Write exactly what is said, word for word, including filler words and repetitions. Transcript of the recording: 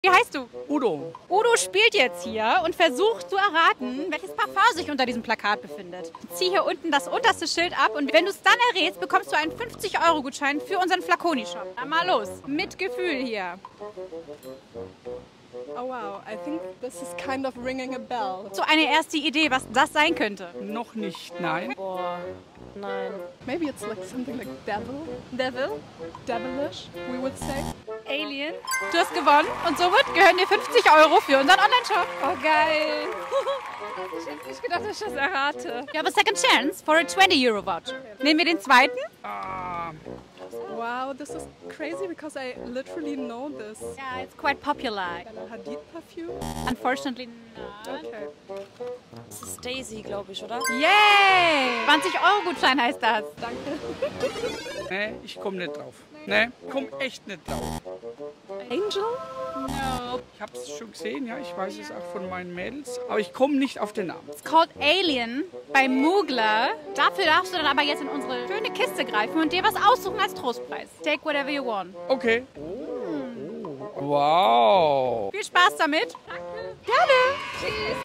Wie heißt du? Udo. Udo spielt jetzt hier und versucht zu erraten, welches Parfum sich unter diesem Plakat befindet. Zieh hier unten das unterste Schild ab und wenn du es dann errätst, bekommst du einen fünfzig Euro Gutschein für unseren Flaconi-Shop. Na mal los, mit Gefühl hier. Oh wow, I think this is kind of ringing a bell. So eine erste Idee, was das sein könnte. Noch nicht, nein. Boah, nein. Maybe it's like something like devil, Devil? devilish, we would say. Alien? Du hast gewonnen und somit gehören dir fünfzig Euro für unseren Online-Shop. Oh, geil. Ich hätte nicht gedacht, dass ich das errate. You have a second chance for a twenty Euro voucher. Nehmen wir den zweiten? Ah, Wow, this is crazy because I literally know this. Yeah, it's quite popular. Bella Hadid perfume? Unfortunately not. Okay. Das ist Daisy, glaube ich, oder? Yay! zwanzig Euro Gutschein heißt das. Danke. nee, ich komme nicht drauf. Nee, komm echt nicht drauf. Angel? No. Ich habe es schon gesehen, ja, ich weiß es auch von meinen Mädels, aber ich komme nicht auf den Namen. It's called Alien bei Mugler. Dafür darfst du dann aber jetzt in unsere schöne Kiste greifen und dir was aussuchen als Trostpreis. Take whatever you want. Okay. Oh. Wow. Viel Spaß damit. Danke. Gerne. Tschüss.